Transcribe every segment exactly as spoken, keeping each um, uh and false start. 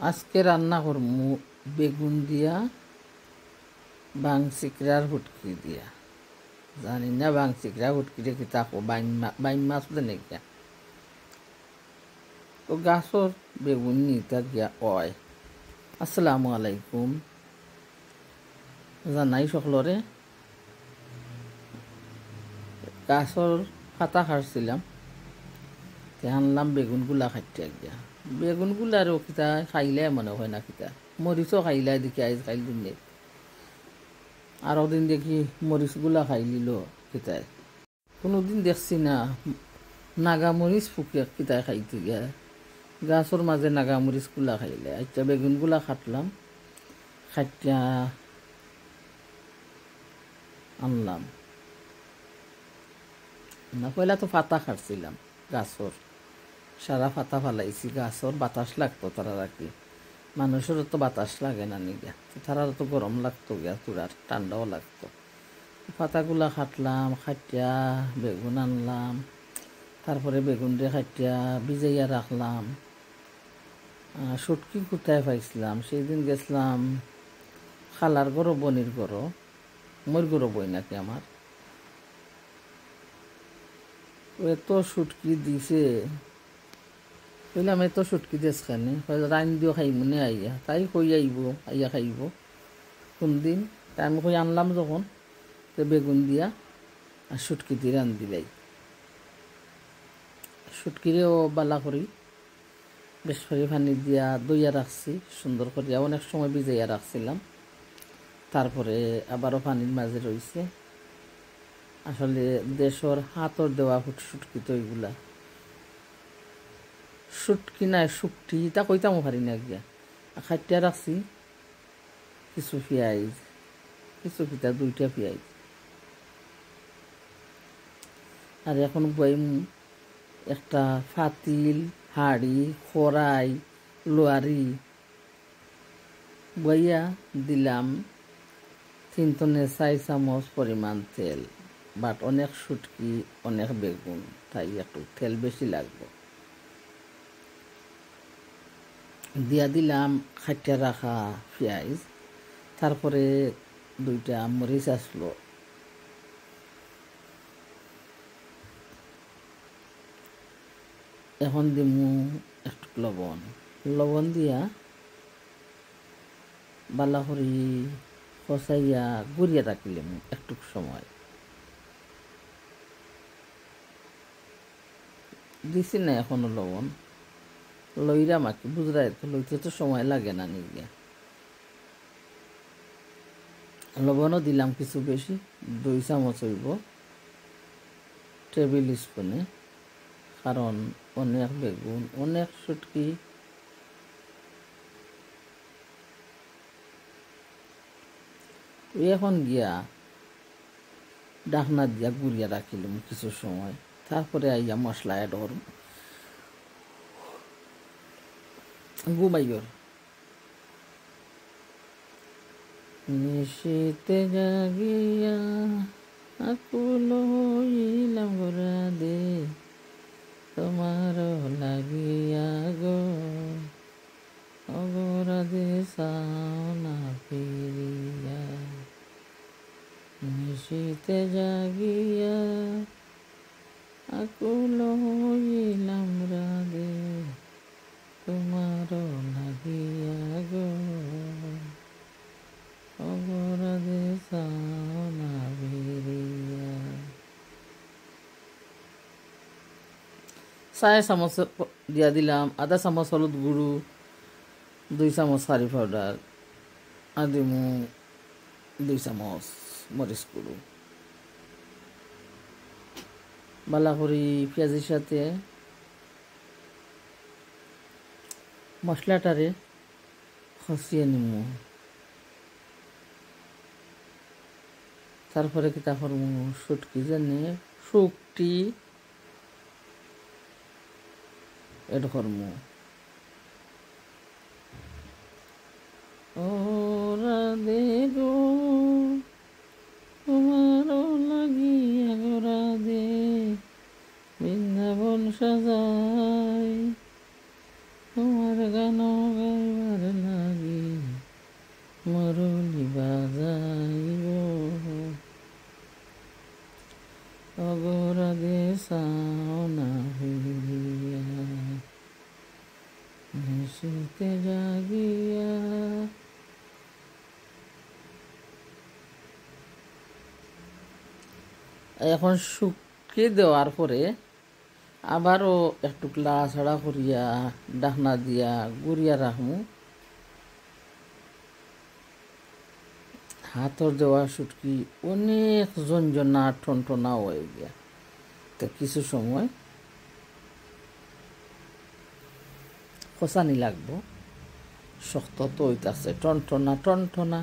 আজকে রান্না করমু বেগুন দিয়া বাংচিকড়ার হুটকি দিয়া। জানি না বাংচিকড়া হুটকিরে কি তাকো বাইন বাইন মাছ দেনে গিয়া তো গাছর বেগুন নিতা গিয়া অয়। আসসালামু আলাইকুম, জানাই সকলরে। গাছর পাতা খাড়ছিলাম, আনলাম বেগুনগুলা খাইতে গিয়া। বেগুনগুলারও কিতা খাইলে মনে হয় না, কিতা মরিচও খাইলে দেখি আইজ খাইল দিনে, আরও দিন দেখি মরিচগুলা খাইলিল কিতায়। কোনোদিন দেখছি না নাগামরিচ ফুকিয়া কিতায় খাইতে গিয়া, গাছর মাঝে নাগামরিচগুলা খাইলে। আচ্ছা বেগুনগুলা খাটলাম, খাইটা আনলাম না। পয়লা তো পাতা খাটছিলাম গাছর, সারা পাতা ফালাইছি। গাছর বাতাস লাগতো, তারা রাখি মানুষেরও তো বাতাস লাগে না নি গিয়া, তারারও তো গরম লাগতো গিয়া, চূড়ার ঠান্ডাও লাগতো। পাতাগুলা খাটলাম, খাটিয়া বেগুন আনলাম, তারপরে বেগুন দিয়ে খাটিয়া ভিজাইয়া রাখলাম। শুটকি কোথায় পাইছিলাম, সেই দিন গেছিলাম খালার গরো, বনির গরো, মোর গরো বই নাকি আমার। এত শুটকি দিছে, বললাম এত শুটকি দিস খানে, রাইন দিও খাইব নে আইয়া, তাই কই আইব আইয়া খাইব কোন দিন। তাই আমি কই আনলাম যখন, তো বেগুন দিয়া আর শুটকি দিয়ে রান দিলাই। শুটকিরেও বালা করি বেশ করে পানি দিয়া দইয়া রাখছি সুন্দর করিয়া, অনেক সময় ভিজাইয়া রাখছিলাম। তারপরে আবারও পানির মাঝে রয়েছে। আসলে দেশর হাতর দেওয়া শুটকি তো এইগুলা, শুটকি নাই শুকটি তা কইতামও পারি না গিয়া। খাইটিয়া রাখছি কিছু পেঁয়াজ, কিছু পিতা দুইটা পেঁয়াজ, আর এখন বইম একটা ফাতিল, হাঁড়ি, খড়াই, লোয়ারি বইয়া দিলাম তিন টনে চার চামচ পরিমাণ তেল। বাট অনেক শুটকি অনেক বেগুন, তাই একটু তেল বেশি লাগবে। দিয়া দিলাম খাইটা রাখা পেঁয়াজ, তারপরে দুইটা মরিচ আসলো, এখন দিমু একটু লবণ। লবণ দিয়া বালা করি কষাইয়া গুড়িয়া রাখলাম একটু সময়। দিছি না এখনো লবণ, লইরা মাকে বুঝরাই তো লইতে তো সময় লাগে না নিয়ে। লবণও দিলাম কিছু বেশি, দুই চামচ হইব টেবিল স্পুনে, কারণ অনেক বেগুন অনেক শুটকি। এখন গিয়া ডাকনা দিয়া গুড়িয়া রাখিলাম কিছু সময়, তারপরে আইয়া মশলা অ্যাড করব। ঘুমাইয়র নিশীতে জাগিয়া আকুল হইলাম রাধে, তোমার লাগিয়া গো অগরাধে সাওনা ফিরিয়া। নিশীতে জাগিয়া আকুল হইলাম রাধে, তোমার লাগিয়া গো অগরাধে সাওনা ফিরিয়া। চার চামচ দিয়া দিলাম আধা চামচ হলুদ গুঁড়ো, দুই চামচ কারি পাউডার, আর দিমু দুই চামচ মরিচ গুঁড়ো। বালা করি পেঁয়াজের সাথে মশলাটারে খসিয়ে নিমু। তারপরে কিতা করমু, শুটকি জানে শুকটি এড করমু। ও রাধে গো তোমারও লাগিয়া গো রাধে, বৃন্দাবন সাজাই তোমার গান গাইবার মুরলি বাজাইব অগরাগে সাওনা হইয়া নিশীতে জাগিয়া। এখন শুকিয়ে দেওয়ার পরে আবারও একটু লাড়াছাড়া করিয়া ডাকনা দিয়া গুড়িয়া রাখমু। হাতর দেওয়া সুটকি অনেক জঞ্জনা টনটনা হয়ে গিয়া, তো কিছু সময় কষানি লাগবো। শক্ত তো হইতাছে টনটনা টনটনা।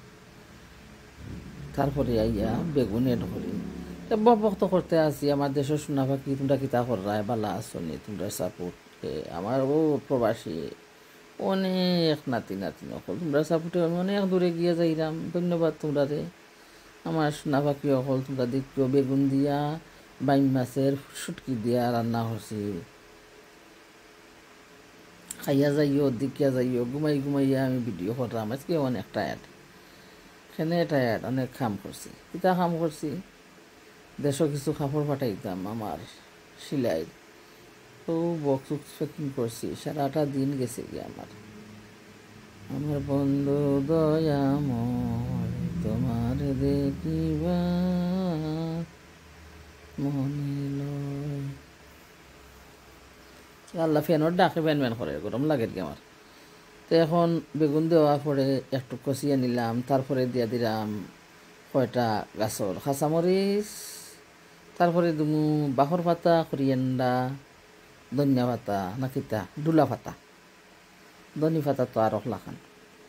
তারপরে আইয়া বেগুন এড করি। বকবক করতে আসি আমার দেশের সোনা পাখি, তোমরা কিতা কররায় বালা আসনি, তোমরা সাপোর্ট আমার ও প্রবাসী অনেক নাতি নাতি নকল তোমরা সাপোর্টে আমি অনেক দূরে গিয়ে যাইলাম। ধন্যবাদ তোমরা রে আমার সোনা পাখি অকল। তোমরা দেখছো বেগুন দিয়া বাইম মাছের সুটকি দিয়া রান্না করছি। খাইয়া যাইও, দেখিয়া যাইও, ঘুমাই ঘুমাইয়া আমি ভিডিও করলাম। আজকে অনেক টায়ার্ড, সেনে টায়ার্ড, অনেক কাম করছি। কিতা কাম করছি, দেশও কিছু কাপড় পাঠাইতাম আমার সিলাই, তো বক্স উক্স প্যাকিং করছি। সারাটা দিন গেছে গিয়ে আমার। আমার বন্ধু দয়াময় তোমার দেখিবা মনে লয়। আল্লাহ ফ্যানর ডাকে ব্যান ব্যান করে, গরম লাগে কি আমার। তো এখন বেগুন দেওয়ার পরে একটু কষিয়ে নিলাম। তারপরে দিয়া দিলাম কয়টা গাছর কাঁচামরিচ, তারপরে দুমু বাখর পাতা, করিয়েন্ডা, ধনিয়া পাতা না কিতা ডুলা পাতা, ধনি পাতা তো আর লাখান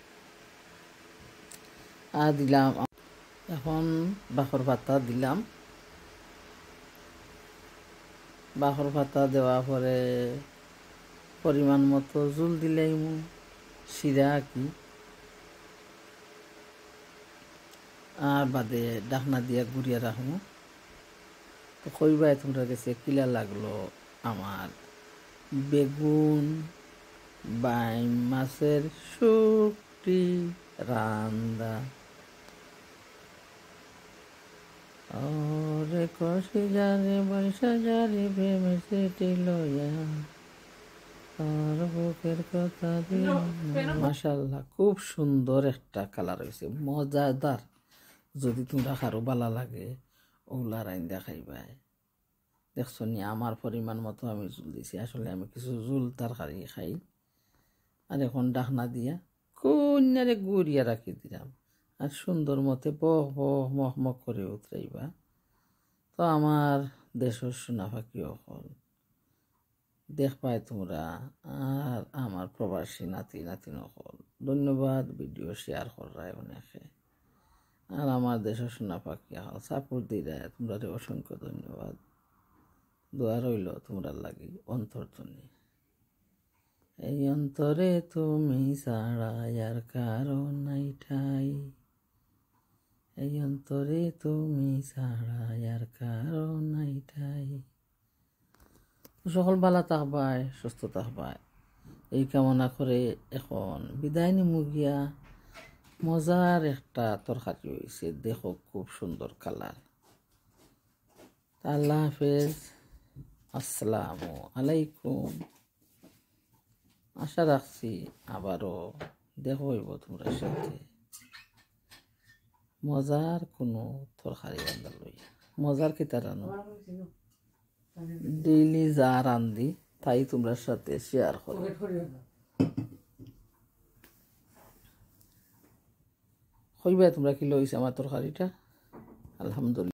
আর দিলাম। এখন বাখর পাতা দিলাম। বাখর পাতা দেওয়া পরে পরিমাণ মতো জুল দিলেই শিরা কি আর বাদে ডাকনা দিয়া গুড়িয়া রাখবো। তো কইবাই তোমরা গেছে কিলা লাগলো আমার বেগুন বাইম মাছের শুকটি রান্দা। ওরে কষি যারে বৈশা যারে প্রেমে সেটি লইয়া তার বুকের কথা দিয়ে। মাশাআল্লাহ, খুব সুন্দর একটা কালার হয়েছে, মজাদার। যদি তোমরা কারো ভালো লাগে ওগুলা রাইন্দা খাইবাই। দেখছো নি আমার পরিমাণ মতো আমি জুল দিছি। আসলে আমি কিছু জুল তরকারি খাই। আর এখন ডাকনা দিয়া কন্যারে গুড়িয়া রাখি দিলাম। আর সুন্দর মতে বহ বহ মহ মহ করে উতরাইবা। তো আমার দেশের সোনা পাখি অকল দেখ পাই তোমরা, আর আমার প্রবাসী নাতি নাতি নকল ধন্যবাদ। ভিডিও শেয়ার করায় অনেকে, আর আমার দেশের সোনা পাখি হল সাপোর্ট দিলে তোমরা অসংখ্য ধন্যবাদ। দোয়া রইল তোমরা লাগি অন্তর্জনী। এই অন্তরে তুমি ছাড়া আর কারো নাই ঠাই, এই অন্তরে তুমি ছাড়া আর কারো নাই ঠাই। সকল ভালো থাকবাই, সুস্থ থাকবাই, এই কামনা করে এখন বিদায় নিমু গিয়া। মজার একটা তরকারি হয়েছে, দেখো খুব সুন্দর কালার। আল্লাহ হাফেজ, আসসালামু আলাইকুম। আশা রাখছি আবারও দেখো হইব তোমরা সাথে মজার কোনো তরকারি রান্না লইয়া। মজার কিতা রানো ডেইলি যা রান্ধি তাই তোমরা সাথে শেয়ার করো। হইবা তোমরা কি লইছে আমার তরকারিটা। আলহামদুলিল্লাহ।